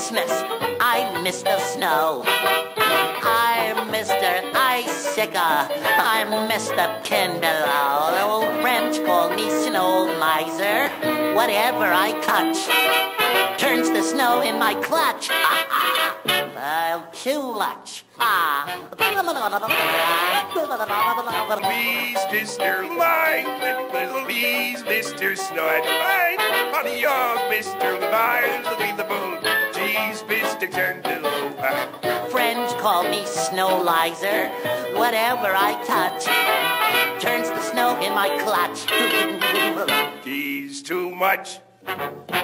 Christmas, I miss the snow. I'm Mr. Icicle. I'm Mr. Kindle. Old friends call me Snow Miser. Whatever I touch turns the snow in my clutch. Too much. Please, Mr. Light, please, Mr. Snow and Light, on the young Mr. Light, between the moon, geez, Mr. Cantaloupe. Friends call me Snow Lizer. Whatever I touch turns the snow in my clutch. Geez, too much.